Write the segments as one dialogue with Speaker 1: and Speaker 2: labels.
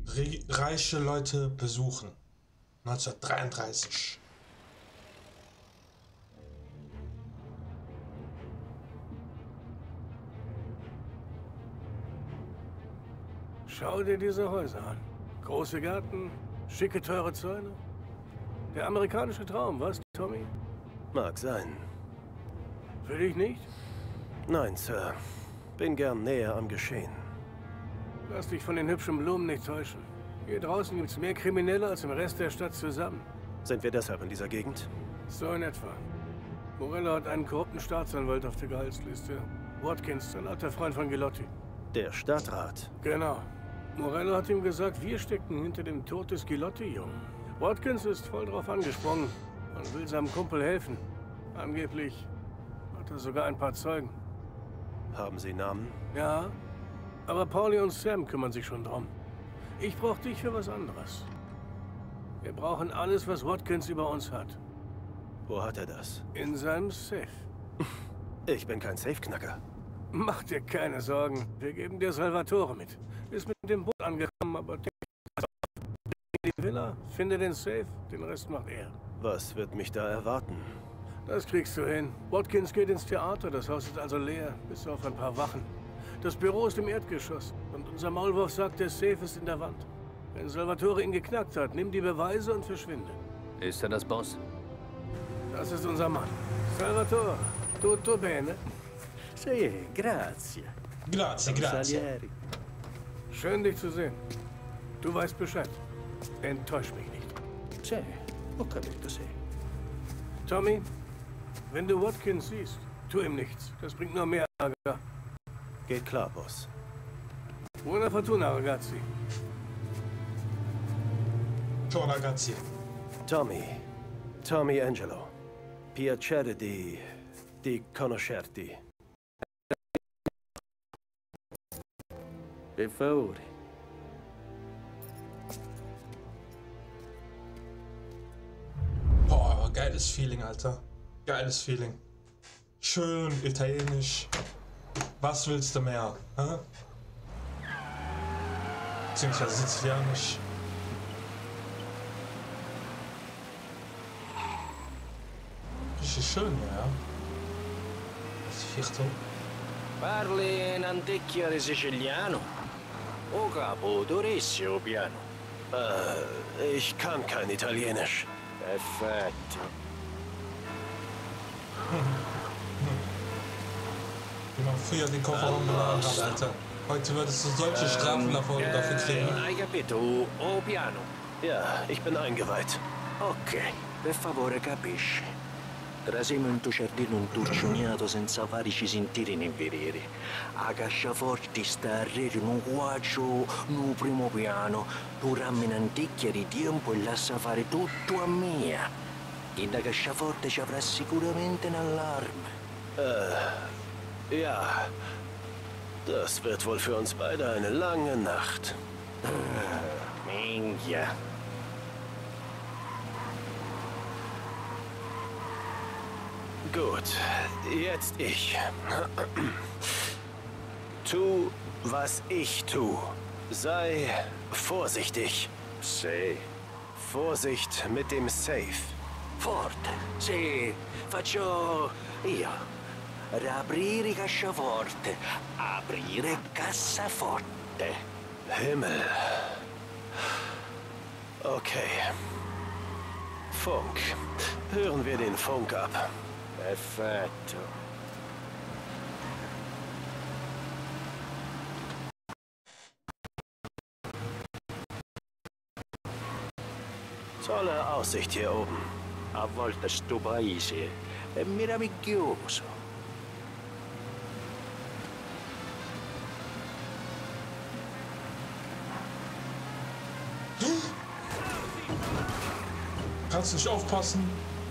Speaker 1: Reiche Leute besuchen. 1933.
Speaker 2: Schau dir diese Häuser an. Große Gärten, schicke, teure Zäune. Der amerikanische Traum, was, Tommy?
Speaker 3: Mag sein.
Speaker 2: Für dich nicht?
Speaker 3: Nein, Sir. Bin gern näher am Geschehen.
Speaker 2: Lass dich von den hübschen Blumen nicht täuschen. Hier draußen gibt's mehr Kriminelle als im Rest der Stadt zusammen.
Speaker 3: Sind wir deshalb in dieser Gegend?
Speaker 2: So in etwa. Morello hat einen korrupten Staatsanwalt auf der Gehaltsliste. Watkins, ein alter Freund von Gilotti.
Speaker 3: Der Stadtrat.
Speaker 2: Genau. Morello hat ihm gesagt, wir stecken hinter dem Tod des Gilotti-Jungen. Watkins ist voll drauf angesprungen und will seinem Kumpel helfen. Angeblich hat er sogar ein paar Zeugen.
Speaker 3: Haben Sie Namen?
Speaker 2: Ja, aber Pauli und Sam kümmern sich schon drum. Ich brauche dich für was anderes. Wir brauchen alles, was Watkins über uns hat.
Speaker 3: Wo hat er das?
Speaker 2: In seinem Safe.
Speaker 3: Ich bin kein Safeknacker.
Speaker 2: Mach dir keine Sorgen. Wir geben dir Salvatore mit. Ist mit dem Boot angekommen, aber die Villa, finde den Safe, den Rest macht er.
Speaker 3: Was wird mich da erwarten?
Speaker 2: Das kriegst du hin. Watkins geht ins Theater, das Haus ist also leer, bis auf ein paar Wachen. Das Büro ist im Erdgeschoss und unser Maulwurf sagt, der Safe ist in der Wand. Wenn Salvatore ihn geknackt hat, nimm die Beweise und verschwinde.
Speaker 4: Ist er das Boss?
Speaker 2: Das ist unser Mann. Salvatore, tutto bene?
Speaker 5: Sì, grazie.
Speaker 1: Grazie, grazie.
Speaker 5: Salieri.
Speaker 2: Schön, dich zu sehen. Du weißt Bescheid. Enttäusch mich nicht.
Speaker 5: Sì, ho capito, sì.
Speaker 2: Tommy, wenn du Watkins siehst, tu ihm nichts. Das bringt nur mehr Ärger.
Speaker 3: Geht klar, Boss.
Speaker 2: Buona fortuna, ragazzi.
Speaker 1: Ciao ragazzi.
Speaker 3: Tommy Angelo. Piacere di conoscerti.
Speaker 5: Per favore.
Speaker 1: Boah, geiles Feeling, Alter. Geiles Feeling. Schön italienisch. Was willst du mehr? Hä? Beziehungsweise sizilianisch. Richtig schön, ja. Das Viertel.
Speaker 6: Parli in antichiare siciliano? O capo, dovresti o piano?
Speaker 3: Ich kann kein Italienisch.
Speaker 6: Perfetto.
Speaker 1: Wie man früher den Kofferraum beladen hat, Alter. Heute würdest du solche Strafen dafür kriegen.
Speaker 6: Hai capito? O piano?
Speaker 3: Ja, ich bin eingeweiht.
Speaker 6: Ok, per favore capisci. Trasiamo in tuo giardino un turcioniato senza farici sentire né vedere. A casciaforti sta a rete un quaggio no primo piano. Tu rammi in anticchia di tempo e lascia fare tutto a mia. In da casciaforte ci avrà sicuramente un allarme.
Speaker 3: Ja. Das wird wohl für uns beide eine lange Nacht.
Speaker 6: Minchia.
Speaker 3: Gut, jetzt ich. Tu, was ich tu. Sei vorsichtig.
Speaker 6: Sì.
Speaker 3: Vorsicht mit dem Safe.
Speaker 6: Forte. Sì, faccio io. Riaprire cassaforte. Aprire cassaforte.
Speaker 3: Himmel. Okay. Funk. Hören wir den Funk ab.
Speaker 6: Perfetto.
Speaker 3: Tolle Aussicht hier oben.
Speaker 6: A volte sto paese è meraviglioso.
Speaker 1: Kannst du nicht aufpassen?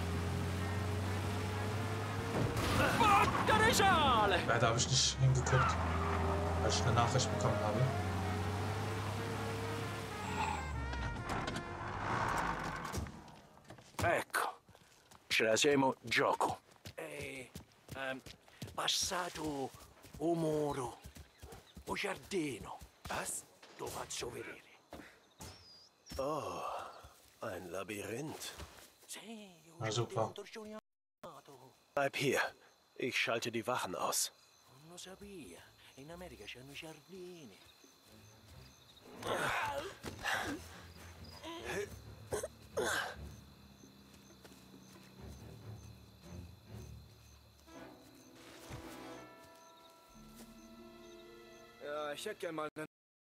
Speaker 1: Ja, da habe ich nicht hingeguckt, weil ich eine Nachricht bekommen habe.
Speaker 6: Ecco, ce la siamo gioco. Passato o muro o giardino.
Speaker 3: Was?
Speaker 6: Lo faccio vedere.
Speaker 3: Oh, ein Labyrinth.
Speaker 1: Na super.
Speaker 3: Bleib hier. Ich schalte die Wachen aus.
Speaker 6: Non lo sapia. In America c'hanno i giardini.
Speaker 2: Ja, ich hätte gern mal einen...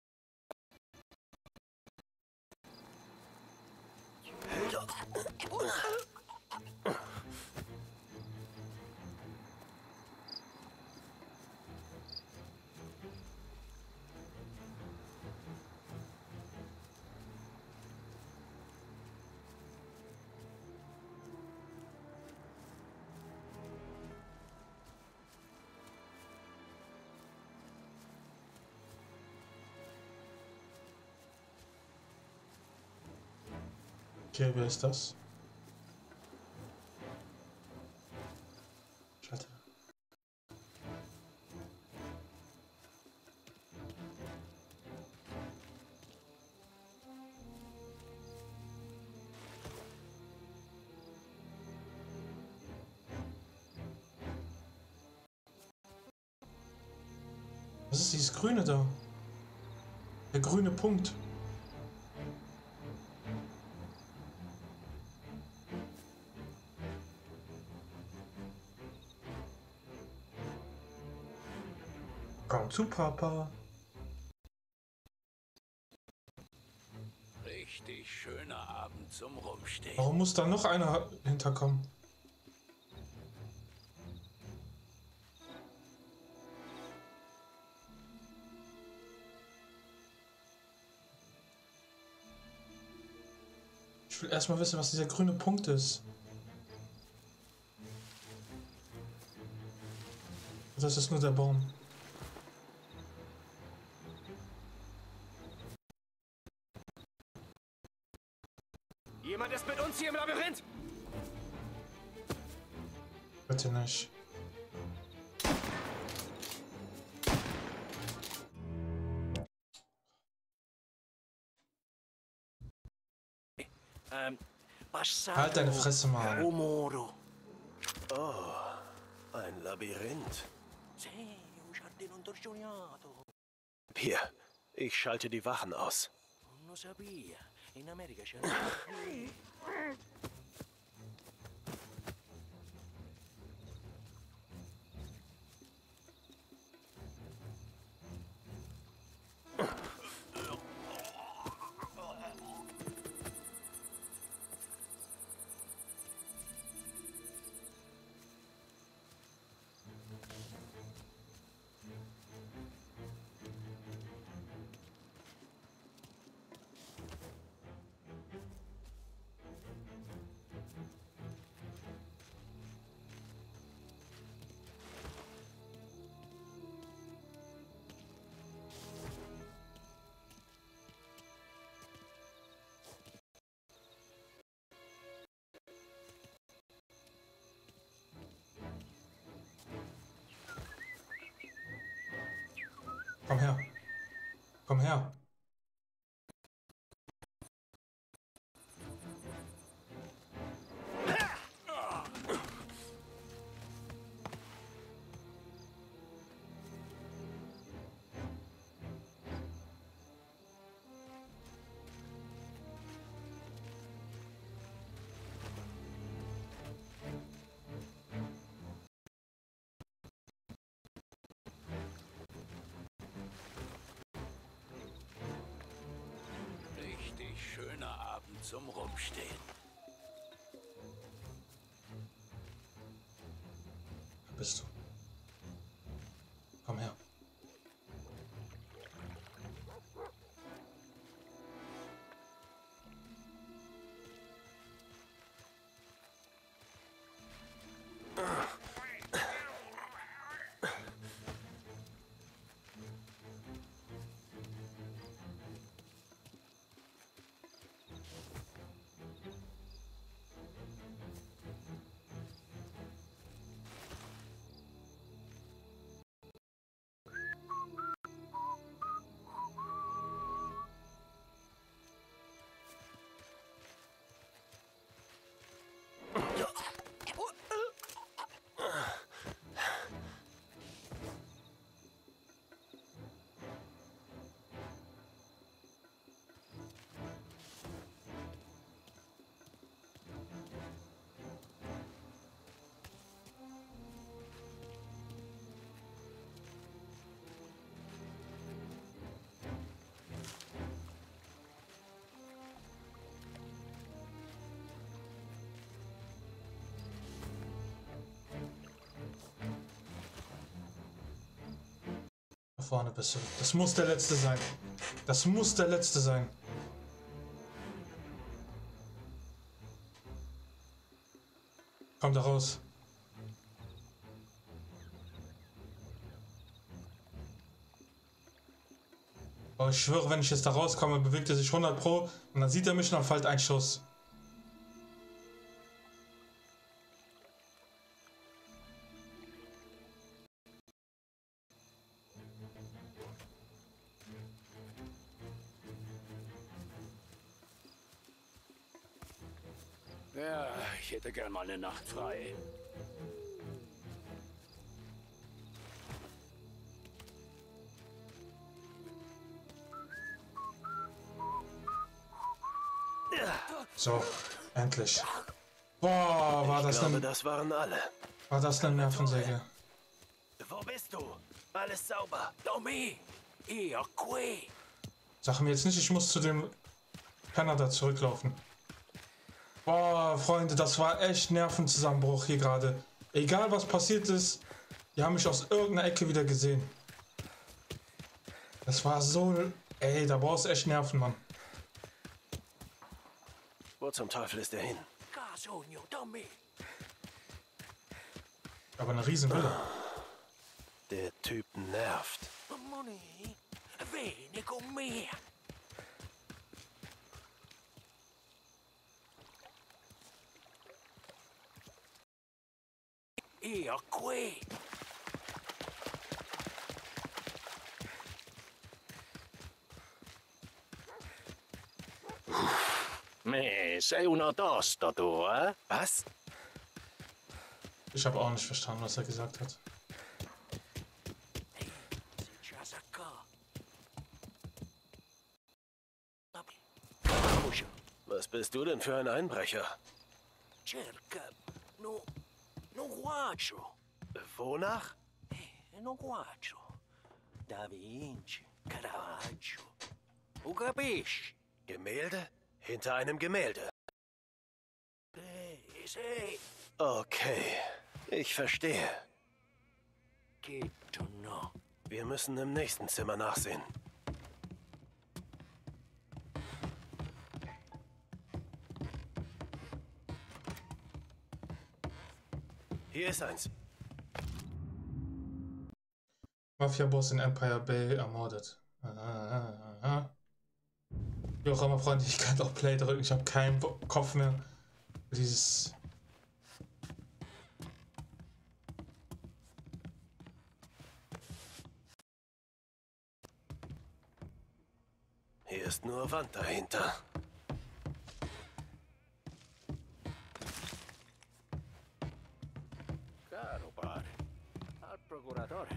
Speaker 1: Okay, wer ist das? Schade. Was ist dieses Grüne da? Der grüne Punkt. Komm zu Papa.
Speaker 5: Richtig schöner Abend zum Rumstehen.
Speaker 1: Warum muss da noch einer hinterkommen? Ich will erstmal wissen, was dieser grüne Punkt ist. Das ist nur der Baum.
Speaker 2: Jemand ist mit uns hier im Labyrinth!
Speaker 1: Bitte nicht.
Speaker 6: Passato.
Speaker 1: Halt deine Fresse mal.
Speaker 6: Moro.
Speaker 3: Oh, ein Labyrinth.
Speaker 6: Sì, un giardino intorcioniato.
Speaker 3: Hier, ich schalte die Wachen aus.
Speaker 6: Non lo sapia. In America c'hanno i giardini.
Speaker 1: Komm her. Komm her.
Speaker 5: Richtig schöner Abend zum Rumstehen.
Speaker 1: Da bist du. Komm her. Vorne bist du. Das muss der letzte sein. Das muss der letzte sein. Komm da raus. Aber ich schwöre, wenn ich jetzt da rauskomme, bewegt er sich 100 Pro und dann sieht er mich und dann fällt ein Schuss.
Speaker 5: Ja, ich hätte gern mal eine Nacht frei.
Speaker 1: So, endlich. Boah, war das
Speaker 3: glaube,
Speaker 1: eine,
Speaker 3: das waren alle.
Speaker 1: war das eine Nervensäge.
Speaker 3: Wo bist du? Alles sauber.
Speaker 5: Tommy, io qui.
Speaker 1: Sag mir jetzt nicht, ich muss zu dem Kanada zurücklaufen. Boah, Freunde, das war echt Nervenzusammenbruch hier gerade. Egal was passiert ist, die haben mich aus irgendeiner Ecke wieder gesehen. Das war so... Ey, da brauchst du echt Nerven, Mann.
Speaker 3: Wo zum Teufel ist er hin?
Speaker 5: Casogno, Tommy.
Speaker 1: Aber eine riesen Villa.
Speaker 3: Der Typ nervt.
Speaker 5: Money, vieni con me. Io qui.
Speaker 6: Me, sei uno tosto tu, eh?
Speaker 3: Was?
Speaker 1: Ich habe auch nicht verstanden, was er gesagt hat.
Speaker 3: Was bist du denn für ein Einbrecher?
Speaker 5: Cerca, no guaggio,
Speaker 3: Wonach?
Speaker 5: no guaggio. Da Vinci, Caravaggio. Tu capisci?
Speaker 3: Gemälde? Hinter einem Gemälde.
Speaker 5: Sì,
Speaker 3: Okay, ich verstehe.
Speaker 5: che tu no.
Speaker 3: Wir müssen im nächsten Zimmer nachsehen. Hier ist eins.
Speaker 1: Mafia-Boss in Empire Bay ermordet. Wie auch immer, Freunde, ich kann doch Play drücken. Ich habe keinen Kopf mehr für dieses...
Speaker 3: Hier ist nur Wand dahinter.
Speaker 5: Caro pare. Al procuratore.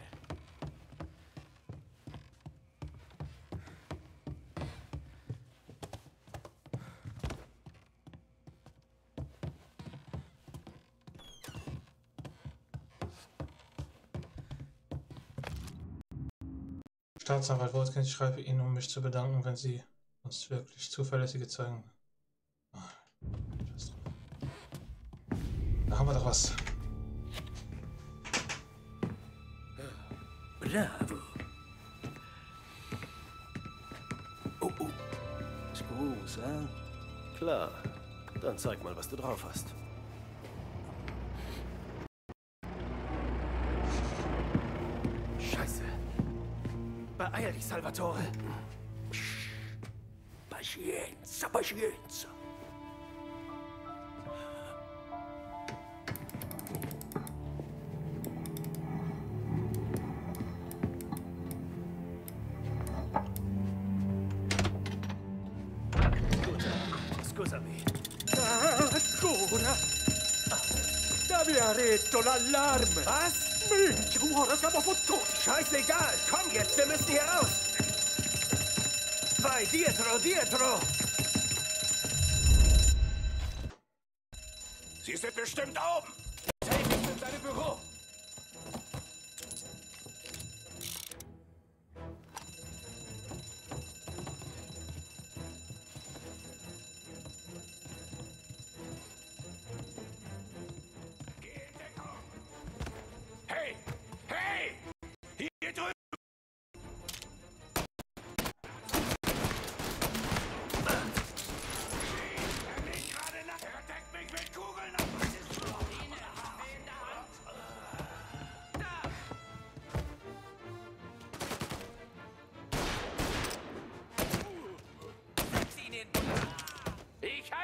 Speaker 1: Staatsanwalt Wolfgang, ich schreibe Ihnen, um mich zu bedanken, wenn Sie uns wirklich zuverlässige Zeugen... Da haben wir doch was.
Speaker 5: Bravo. Oh. Scusa.
Speaker 3: Klar. Dann zeig mal, was du drauf hast. Scheiße. Beeil dich, Salvatore.
Speaker 5: Pazienza, pazienza.
Speaker 3: Scusami.
Speaker 5: Ancora? T'avevi retto l'allarme!
Speaker 3: Was?
Speaker 5: Minchia, ora siamo fottuti!
Speaker 3: Scheißegal. Komm jetzt, wir müssen hier raus. Vai, dietro, dietro.
Speaker 5: Sie sind bestimmt da oben!
Speaker 3: Hey, ich bin in deinem Büro.
Speaker 5: Hey! Hey! Hier drüben!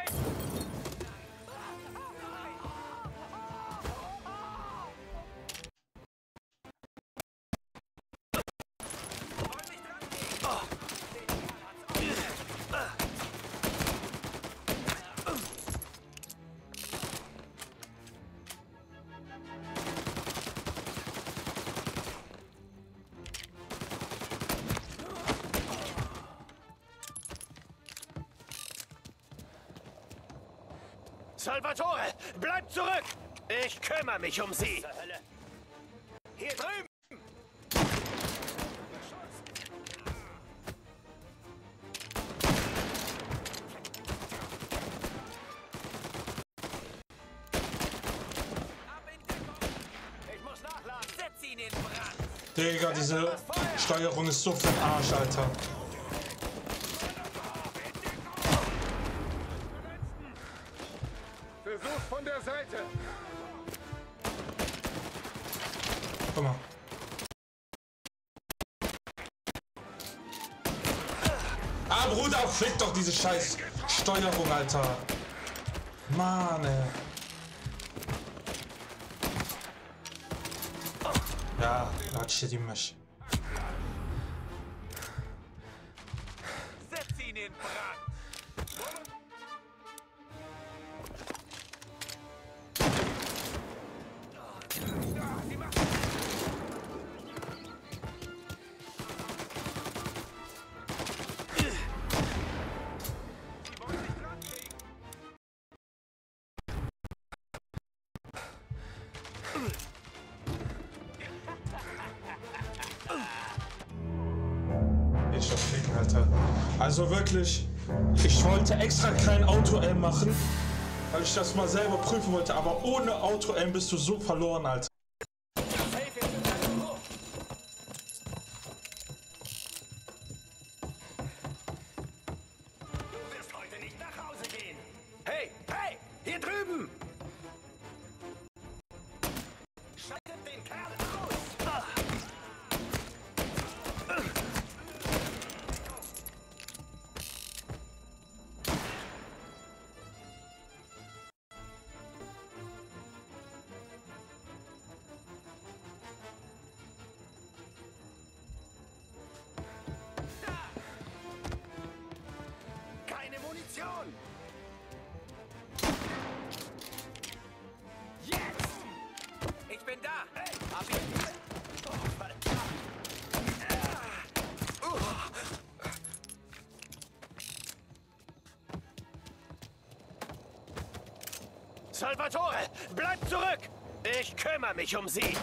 Speaker 3: Salvatore, bleib zurück! Ich kümmere mich um sie. Hier drüben! Ich muss nachladen. Setz ihn in Brand.
Speaker 1: Digga, diese Steuerung ist so für den Arsch, Alter.
Speaker 5: Versuch von der Seite.
Speaker 1: Guck mal. Ah, Bruder, fick doch diese scheiß Steuerung, Alter. Mann, ey. Ja, latsch die mich.
Speaker 3: Setz ihn in Brand.
Speaker 1: Ich doch ficken, Alter. Also wirklich, ich wollte extra kein Auto-Aim machen, weil ich das mal selber prüfen wollte, aber ohne Auto-Aim bist du so verloren, Alter.
Speaker 3: Du wirst heute nicht nach Hause gehen. Hey, hey, hier drüben! Schaltet den Kerl aus! Keine Munition! Jetzt! Ich bin da! Hey, hab ich... Oh, verdammt! Salvatore, bleib zurück! Ich kümmere mich um sie!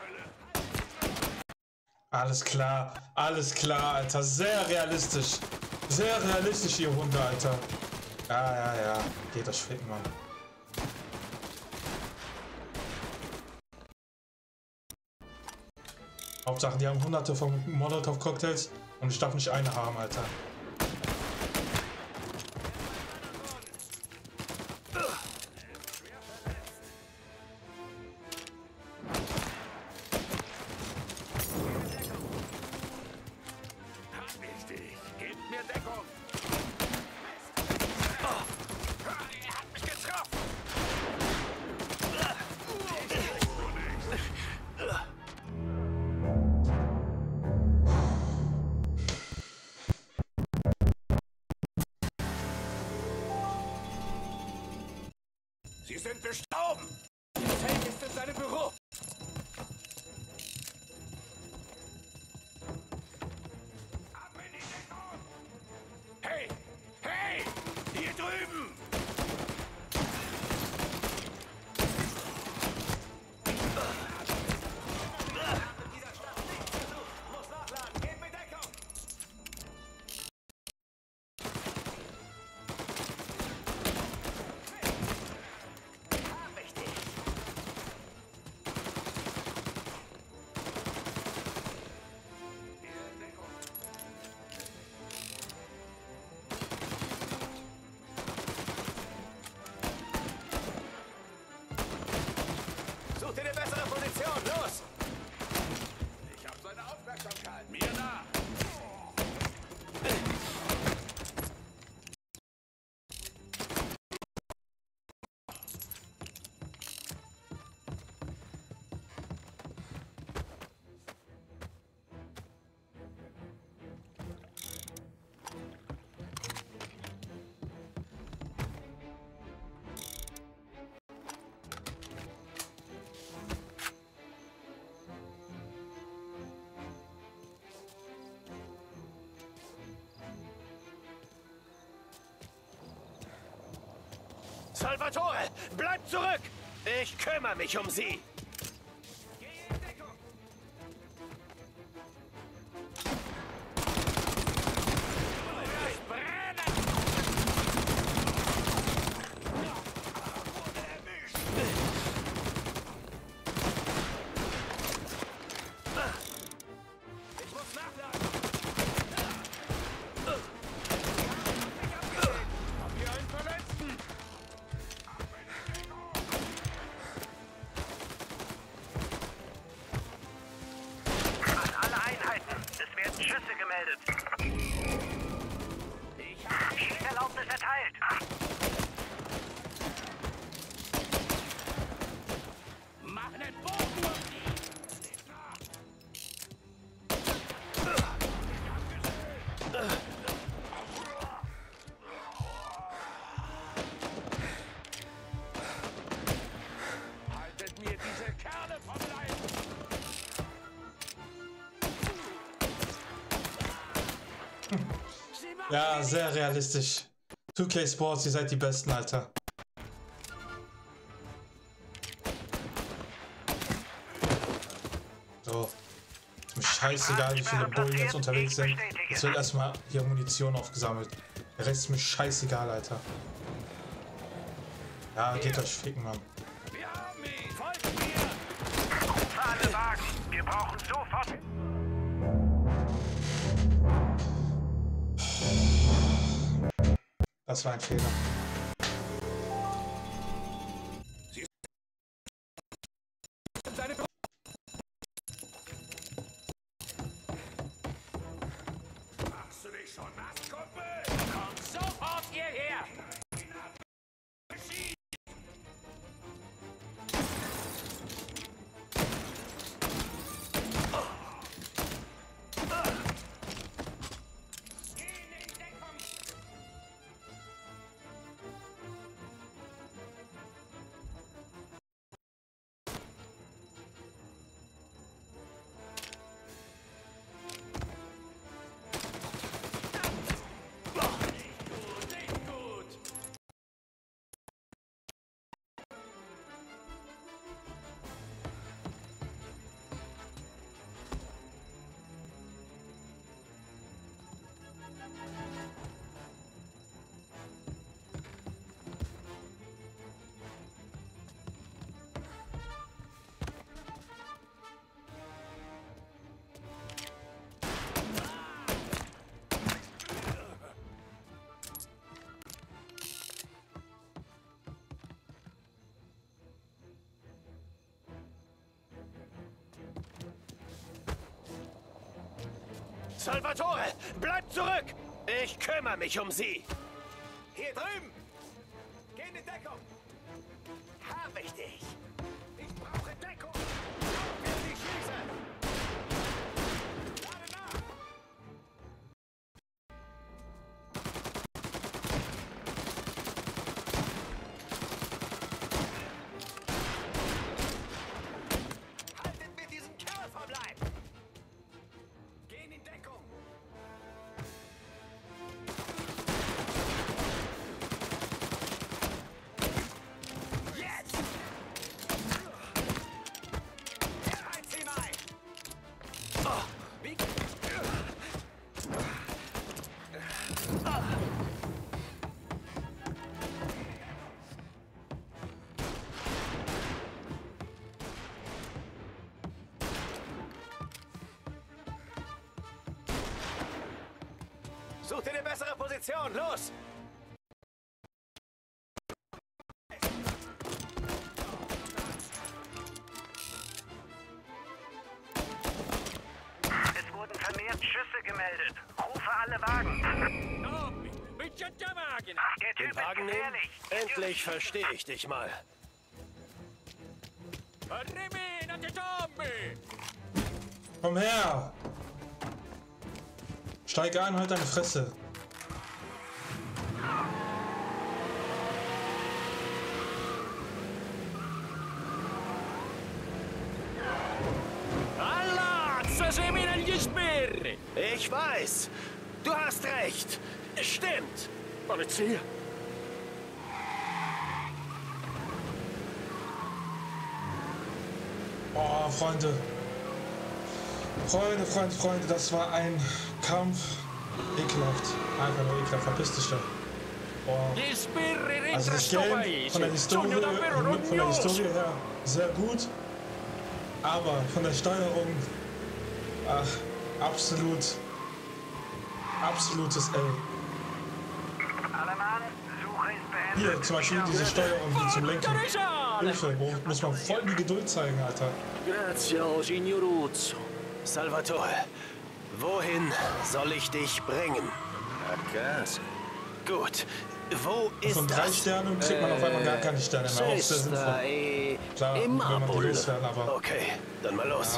Speaker 1: Alles klar, Alter. Sehr realistisch. Sehr realistisch, ihr Hunde, Alter. Ja. Geht das ficken, Mann. Hauptsache, die haben hunderte von Molotov-Cocktails und ich darf nicht eine haben, Alter.
Speaker 3: Gebt mir Deckung! Er hat mich getroffen! Sie sind gestorben! Safe ist in seinem Büro! Hey! Hey! Hier drüben! Muss nachladen! Gebt mir Deckung! Hab ich dich! Salvatore, bleib zurück! Ich kümmere mich um sie!
Speaker 4: Schießerlaubnis erteilt.
Speaker 5: Mach einen Bogen um die! Haltet mir diese Kerle vom Leib!
Speaker 1: Ja, sehr realistisch. 2K Sports, ihr seid die Besten, Alter. So. Ist mir scheißegal, wie viele Bullen jetzt unterwegs sind. Es wird erstmal hier Munition aufgesammelt. Der Rest ist mir scheißegal, Alter. Ja, geht euch ficken, Mann.
Speaker 5: Wir haben ihn! Folgt mir!
Speaker 4: Rufe alle Wagen. Wir brauchen sofort...
Speaker 1: Das war ein Fehler.
Speaker 5: Machst du dich schon nass, Kumpel? Komm sofort hierher!
Speaker 3: Salvatore, bleib zurück! Ich kümmere mich um sie!
Speaker 5: Hier drüben! Geh in die Deckung!
Speaker 3: Hab ich dich!
Speaker 5: Ich brauche Deckung! Auf die Schieße! Lade nach!
Speaker 3: Haltet mir diesen Kerl vom Leib!
Speaker 5: Geh in die Deckung!
Speaker 3: Jetzt! Einzieh mal!
Speaker 5: Wie...
Speaker 3: Such dir eine bessere Position, los!
Speaker 4: Es wurden vermehrt Schüsse gemeldet. Rufe alle Wagen. Der Typ
Speaker 3: Den Wagen
Speaker 4: ist
Speaker 3: nehmen?
Speaker 4: gefährlich.
Speaker 3: Endlich verstehe ich dich mal.
Speaker 1: Komm her! Steig ein, halt deine Fresse.
Speaker 2: Allah, zasemi negli sbirri!
Speaker 3: Ich weiß. Du hast recht. Stimmt.
Speaker 2: Polizia!
Speaker 1: Oh, Freunde. Freunde, das war ein Kampf. Ekelhaft. Einfach nur ekelhaft. Verpiss dich da. Boah. Also das Game von der Historie her sehr gut. Aber von der Steuerung absolutes L.
Speaker 4: Alle Mann, Suche ist beendet.
Speaker 1: Hier zum Beispiel diese Steuerung hier zum Lenken. Hilfe, muss man voll die Geduld zeigen, Alter.
Speaker 6: Grazie, Signoruzzo. Salvatore, wohin soll ich dich bringen? A casa. Gut. Wo ist
Speaker 1: Von 3
Speaker 6: das?
Speaker 1: Sternen kriegt man auf einmal gar keine Sterne mehr. Auch sehr sinnvoll. Klar, wenn man die loswerden, aber...
Speaker 6: Okay, dann mal los.
Speaker 1: Ja.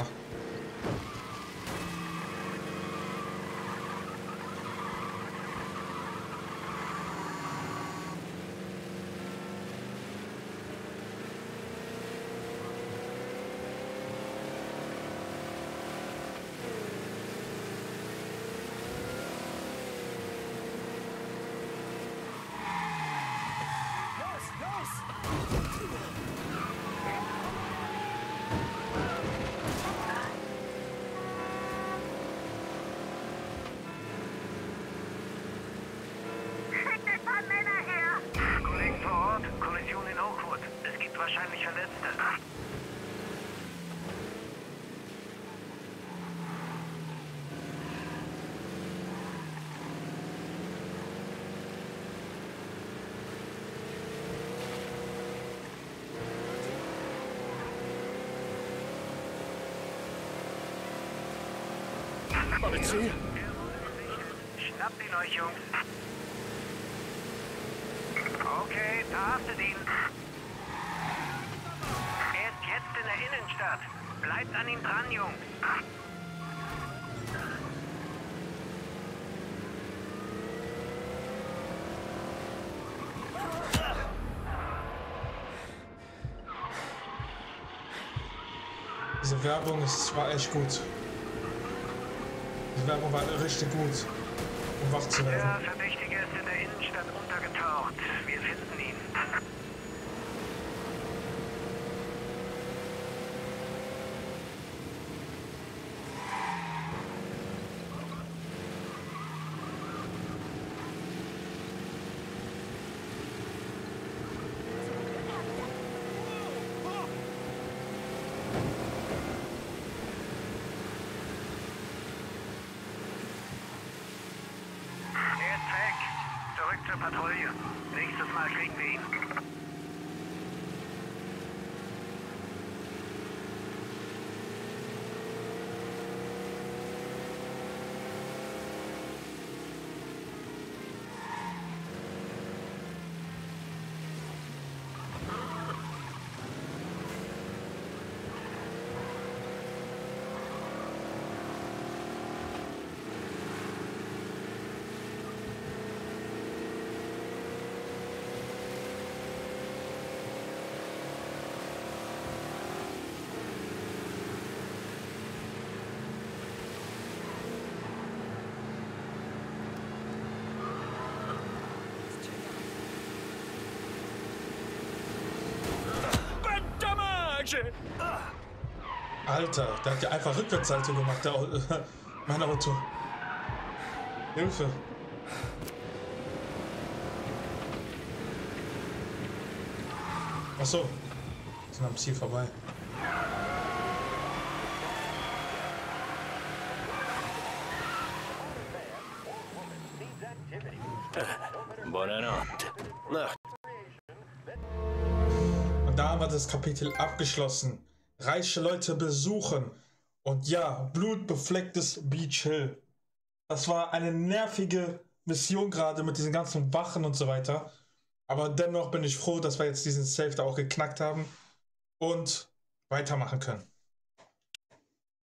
Speaker 4: Kollegen vor Ort, Kollision in Oakwood. Es gibt wahrscheinlich Verletzte. Schnappt ihn euch, Jungs. Okay, verhaftet ihn. Er ist jetzt in der Innenstadt. Bleibt an ihm dran, Jungs.
Speaker 1: Diese Werbung war echt gut. Die Werbung war richtig gut, um wach zu werden.
Speaker 4: Der Verdächtige ist in der Innenstadt untergetaucht. Wir finden ihn. Er ist weg. Zurück zur Patrouille. Nächstes Mal kriegen wir ihn.
Speaker 1: Alter, der hat ja einfach Rückwärtssalto gemacht, mein Auto. Hilfe. Achso, sind am Ziel vorbei.
Speaker 6: Buonanotte. Nacht.
Speaker 1: Und da haben wir das Kapitel abgeschlossen. Reiche Leute besuchen. Und ja, blutbeflecktes Beach Hill. Das war eine nervige Mission gerade mit diesen ganzen Wachen und so weiter. Aber dennoch bin ich froh, dass wir jetzt diesen Safe da auch geknackt haben und weitermachen können.